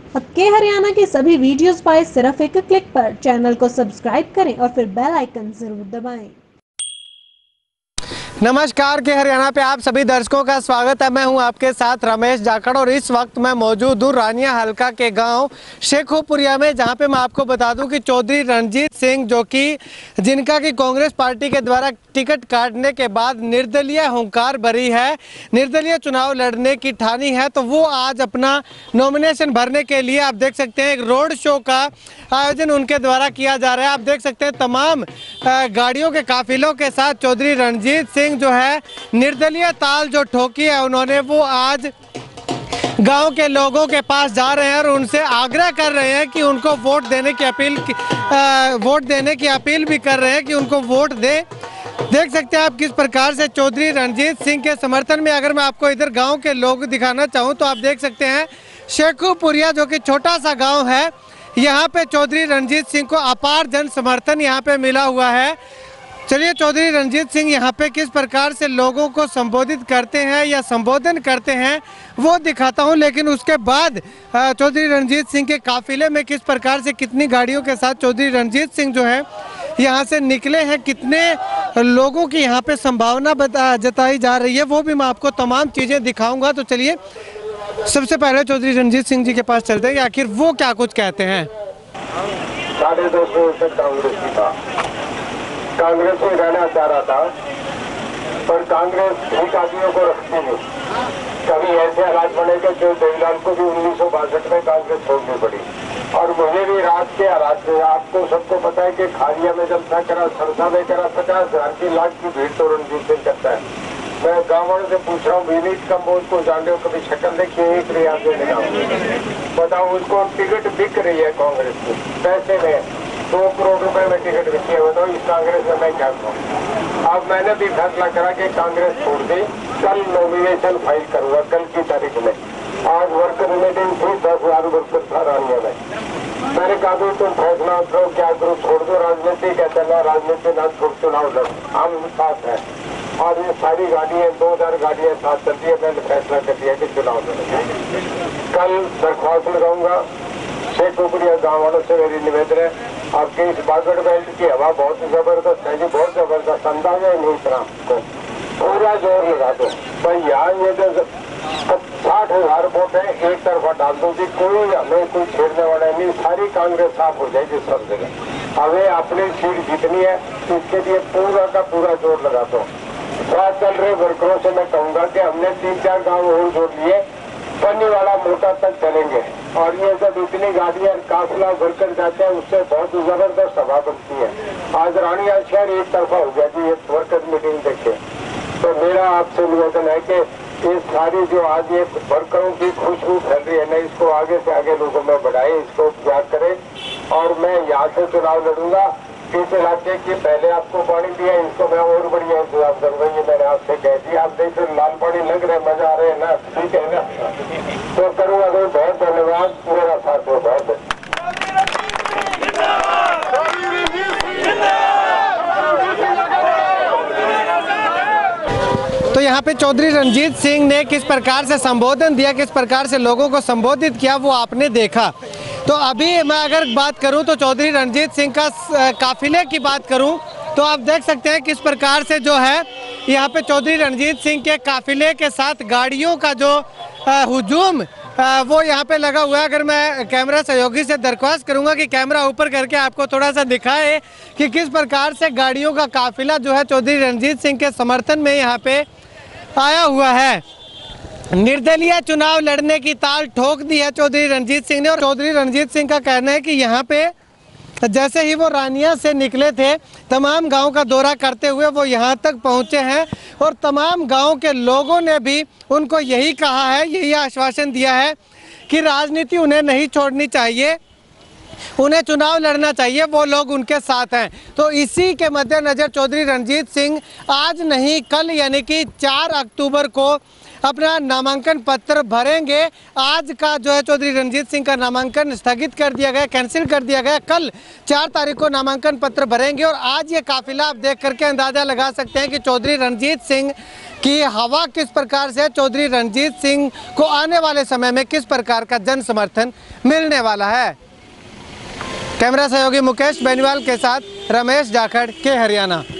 अब के हरियाणा के सभी वीडियोस पाए सिर्फ एक क्लिक पर। चैनल को सब्सक्राइब करें और फिर बेल आइकन जरूर दबाएं। नमस्कार, के हरियाणा पे आप सभी दर्शकों का स्वागत है। मैं हूं आपके साथ रमेश जाखड़ और इस वक्त मैं मौजूद हूं रानिया हल्का के गांव शेखोपुरिया में, जहां पे मैं आपको बता दूं कि चौधरी रणजीत सिंह, जो कि जिनका कि कांग्रेस पार्टी के द्वारा टिकट काटने के बाद निर्दलीय हुंकार भरी है, निर्दलीय चुनाव लड़ने की ठानी है, तो वो आज अपना नॉमिनेशन भरने के लिए आप देख सकते हैं एक रोड शो का आयोजन उनके द्वारा किया जा रहा है। आप देख सकते हैं तमाम गाड़ियों के काफिलों के साथ चौधरी रणजीत सिंह जो है निर्दलीय ताल जो ठोकी है उन्होंने, वो आज गांव के लोगों के पास जा रहे हैं और उनसे आग्रह कर रहे हैं कि उनको वोट देने की अपील भी कर रहे हैं कि उनको वोट दें। देख सकते हैं आप किस प्रकार से चौधरी रणजीत सिंह के समर्थन में, अगर मैं आपको इधर गांव के लोग दिखाना चाहूं तो आप देख सकते हैं शेखोपुरिया जो कि छोटा सा गांव है, यहाँ पे चौधरी रणजीत सिंह को अपार जन समर्थन यहाँ पे मिला हुआ है। चलिए चौधरी रणजीत सिंह यहाँ पे किस प्रकार से लोगों को संबोधित करते हैं या संबोधन करते हैं वो दिखाता हूँ, लेकिन उसके बाद चौधरी रणजीत सिंह के काफिले में किस प्रकार से, कितनी गाड़ियों के साथ चौधरी रणजीत सिंह जो है यहाँ से निकले हैं, कितने लोगों की यहाँ पे संभावना जताई जा रही है, वो भी मैं आपको तमाम चीज़ें दिखाऊंगा। तो चलिए सबसे पहले चौधरी रणजीत सिंह जी के पास चलते हैं कि आखिर वो क्या कुछ कहते हैं। 250 वर्ष तक कांग्रेस में रहना चाह रहा था, पर कांग्रेस ठीक आदमियों को रखती नहीं। कभी ऐसे हालात बने कि जो देवीलाल को भी 1962 में कांग्रेस छोड़नी पड़ी, और मुझे भी रात के हालात में, आपको सबको पता है कि खारिया में जब था करा, सरसा में करा, 50,000 की लाख की भीड़ तो रणजीत सिंह करता है। मैं गाँव वालों से पूछ रहा हूँ, विनीत कम्बोज को जान रहे हो, कभी शक्ल देखिए, एक रियाज बताओ, उसको टिकट बिक रही है कांग्रेस की पैसे में, 2 करोड़ रुपए में टिकट बिकी है। बताओ इस कांग्रेस में मैं क्या कहूँ। अब मैंने भी फैसला करा कि कांग्रेस छोड़ दी, कल नॉमिनेशन फाइल करूंगा, कल की तारीख में। आज वर्कर मीटिंग थी, 10,000 वर्कर था रानिया में। मैंने कहा तुम फैसला करो, क्या करो, छोड़ दो राजनीति। कहते ना राजनीति ना छोड़, चुनाव लड़, हम साथ हैं। और ये सारी गाड़ियां, 2000 गाड़ियां साथ चलती है। मैंने फैसला कर दिया कि चुनाव लड़ेंगे। कल दरख्वास्त लगाऊंगा। शेखोपुरिया गाँव वालों से मेरी निवेदन है, आपके इस बागड़ बेल्ट की हवा बहुत जबरदस्त है जी, बहुत जबरदस्त, अंदाजा ही नहीं इतना को पूरा जोर लगा दो भाई। यहाँ ये जो 60,000 वोट है एक तरफा डाल दो जी, कोई हमें कोई छेड़ने वाला नहीं, सारी कांग्रेस साफ हो जाएगी सब जगह। हमें अपनी सीट जीतनी है, इसके लिए पूरा का पूरा जोर लगा दो। साथ चल रहे वर्करों से मैं कहूंगा कि हमने 3-4 गाँव और जोड़ लिए, पन्नी वाला मोटा तक चलेंगे, और ये जब इतनी गाड़ियां काफिला भरकर जाते हैं उससे बहुत जबरदस्त सभा बनती है। आज रानिया शहर एक तरफा हो गया जी, ये वर्कर मीटिंग देखे। तो मेरा आपसे निवेदन है कि ये सारी जो आज ये वर्करों की खुशबू फैल रही है ना, इसको आगे से आगे लोगों में बढ़ाए, इसको उपचार करें। और मैं यहाँ से चुनाव लड़ूंगा। इस इलाके की पहले आपको पानी दिया, इसको मैं और बढ़िया इंतजाम करूंगा, ये मैंने आपसे कह दिया। आप देखिए लाल पानी लग रहे, मजा आ रहे हैं ना, ठीक है ना, तो करूंगा। तो बहुत धन्यवाद, मेरा साथ हो, बहुत तो यहाँ पे चौधरी रणजीत सिंह ने किस प्रकार से संबोधन दिया, किस प्रकार से लोगों को संबोधित किया, वो आपने देखा। तो अभी मैं अगर बात करूं तो चौधरी रणजीत सिंह का काफिले की बात करूं तो आप देख सकते हैं किस प्रकार से जो है यहाँ पे चौधरी रणजीत सिंह के काफिले के साथ गाड़ियों का जो हुजूम वो यहाँ पे लगा हुआ है। अगर मैं कैमरा सहयोगी से दरख्वास्त करूंगा कि कैमरा ऊपर करके आपको थोड़ा सा दिखाए कि किस प्रकार से गाड़ियों का काफिला जो है चौधरी रणजीत सिंह के समर्थन में यहाँ पे आया हुआ है। निर्दलीय चुनाव लड़ने की ताल ठोक दी है चौधरी रणजीत सिंह ने। और चौधरी रणजीत सिंह का कहना है कि यहाँ पे जैसे ही वो रानिया से निकले थे, तमाम गांव का दौरा करते हुए वो यहाँ तक पहुँचे हैं, और तमाम गांव के लोगों ने भी उनको यही कहा है, यही आश्वासन दिया है कि राजनीति उन्हें नहीं छोड़नी चाहिए, उन्हें चुनाव लड़ना चाहिए, वो लोग उनके साथ हैं। तो इसी के मद्देनज़र चौधरी रणजीत सिंह आज नहीं कल यानी कि 4 अक्टूबर को अपना नामांकन पत्र भरेंगे। आज का जो है चौधरी रणजीत सिंह का नामांकन स्थगित कर दिया गया, कैंसिल कर दिया गया। कल 4 तारीख को नामांकन पत्र भरेंगे और आज ये काफिला आप देख करके अंदाजा लगा सकते हैं कि चौधरी रणजीत सिंह की हवा किस प्रकार से, चौधरी रणजीत सिंह को आने वाले समय में किस प्रकार का जन समर्थन मिलने वाला है। कैमरा सहयोगी मुकेश बेनीवाल के साथ रमेश जाखड़ के हरियाणा।